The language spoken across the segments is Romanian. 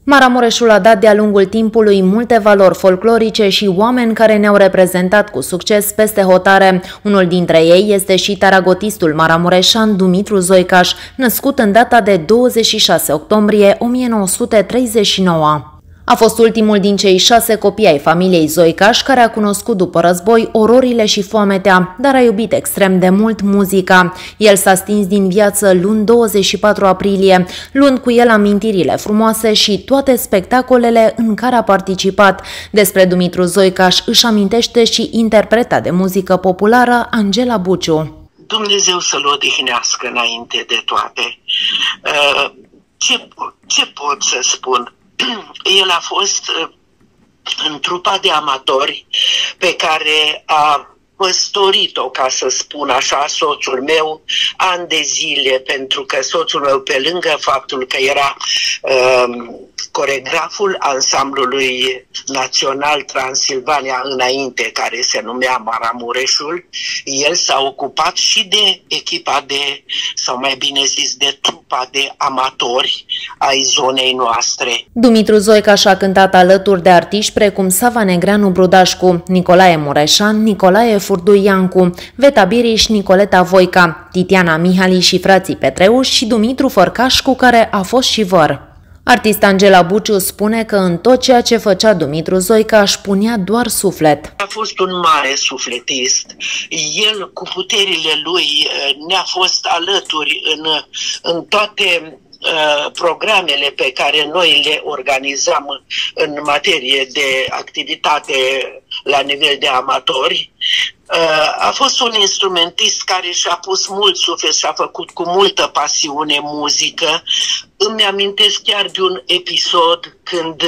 Maramureșul a dat de-a lungul timpului multe valori folclorice și oameni care ne-au reprezentat cu succes peste hotare. Unul dintre ei este și taragotistul maramureșan Dumitru Zoicaș, născut în data de 26 octombrie 1939. A fost ultimul din cei 6 copii ai familiei Zoicaș care a cunoscut după război ororile și foametea, dar a iubit extrem de mult muzica. El s-a stins din viață luni 24 aprilie, luând cu el amintirile frumoase și toate spectacolele în care a participat. Despre Dumitru Zoicaș își amintește și interpreta de muzică populară Angela Buciu. Dumnezeu să-l odihnească înainte de toate. Ce pot să spun? El a fost în trupa de amatori pe care a păstorit-o, ca să spun așa, soțul meu ani de zile, pentru că soțul meu, pe lângă faptul că era coregraful ansamblului național Transilvania înainte, care se numea Maramureșul, el s-a ocupat și de echipa de, sau mai bine zis, de trupa de amatori ai zonei noastre. Dumitru Zoicaș a cântat alături de artiști precum Sava Negreanu Brudașcu, Nicolae Mureșan, Nicolae Furdui Iancu, Veta Biriș, Nicoleta Voica, Titiana Mihali și frații Petreuș și Dumitru Fărcaș, cu care a fost și văr. Artista Angela Buciu spune că în tot ceea ce făcea Dumitru Zoicaș punea doar suflet. A fost un mare sufletist. El, cu puterile lui, ne-a fost alături în toate programele pe care noi le organizam în materie de activitate la nivel de amatori. A fost un instrumentist care și-a pus mult suflet și a făcut cu multă pasiune muzică. Îmi amintesc chiar de un episod când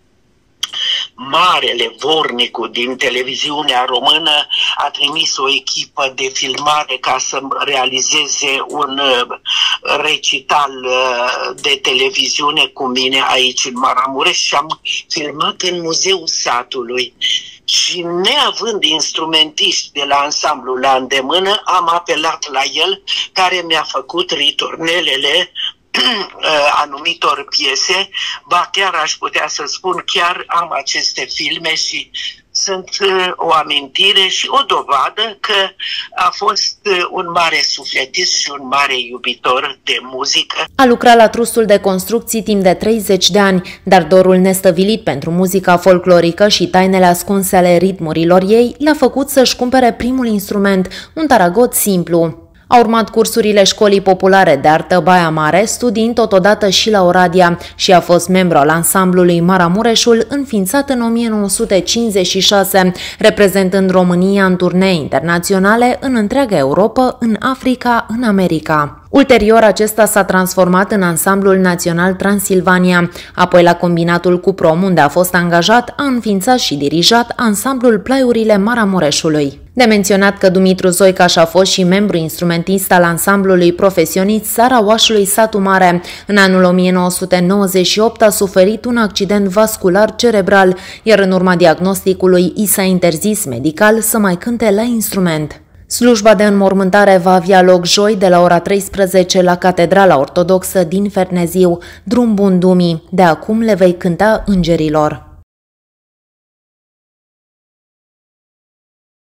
marele Vornicu din televiziunea română a trimis o echipă de filmare ca să realizeze un recital de televiziune cu mine aici în Maramureș și am filmat în Muzeul Satului. Și neavând instrumentiști de la ansamblu la îndemână, am apelat la el, care mi-a făcut ritornelele anumitor piese. Ba chiar aș putea să spun, chiar am aceste filme și sunt o amintire și o dovadă că a fost un mare sufletist și un mare iubitor de muzică. A lucrat la trustul de construcții timp de 30 de ani, dar dorul nestăvilit pentru muzica folclorică și tainele ascunse ale ritmurilor ei l-a făcut să-și cumpere primul instrument, un taragot simplu. A urmat cursurile Școlii Populare de Artă Baia Mare, studiind totodată și la Oradea și a fost membru al ansamblului Maramureșul, înființat în 1956, reprezentând România în turnee internaționale în întreaga Europa, în Africa, în America. Ulterior, acesta s-a transformat în ansamblul național Transilvania, apoi la combinatul Cuprom, unde a fost angajat, a înființat și dirijat ansamblul Plaiurile Maramureșului. De menționat că Dumitru Zoicaș a fost și membru instrumentist al ansamblului profesionist Țara Oașului Satu Mare. În anul 1998 a suferit un accident vascular cerebral, iar în urma diagnosticului i s-a interzis medical să mai cânte la instrument. Slujba de înmormântare va avea loc joi de la ora 13 la Catedrala Ortodoxă din Ferneziu. Drum bun, Dumi! De acum le vei cânta îngerilor.